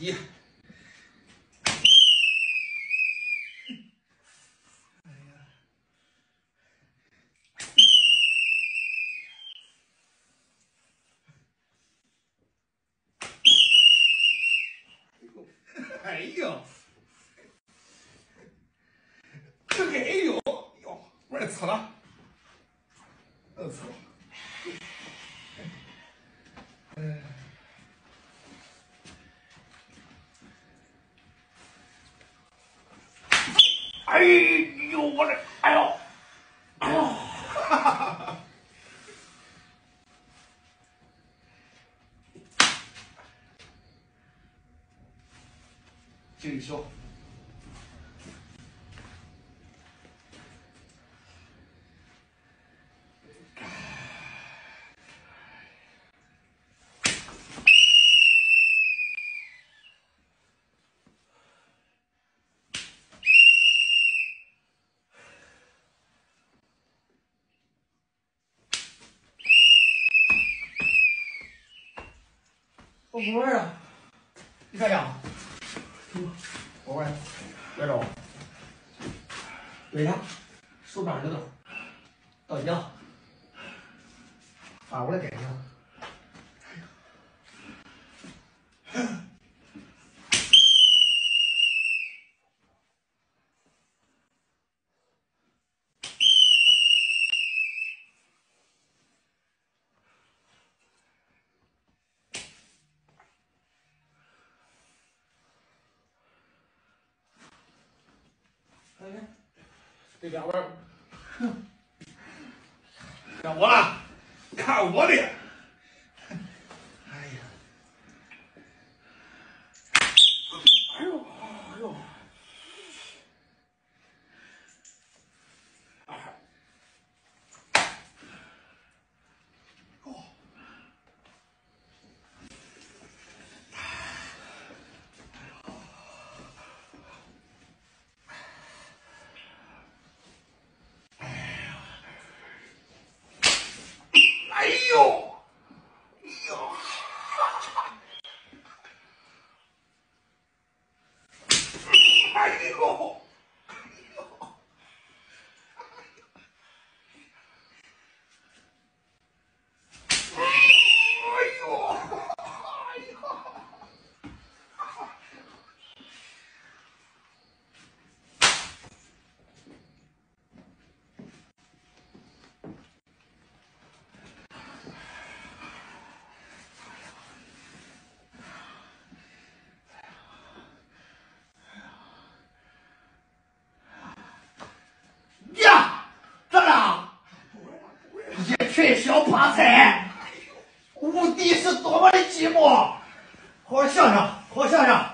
题。哎呦，这个哎呦哟，玩错了，错了。哎呦，我的，哎呦，哎呦，哈哈哈！继续说。我不玩了，你看呀，我玩，别着，对呀，手上这个到家，发过来给你。这边玩，看我了，看我的！哎呀，哎呦，哎呦，哎呦，哎呦！呀，怎么了？一群小趴菜，无敌是多么的寂寞。好好想想，好好想想。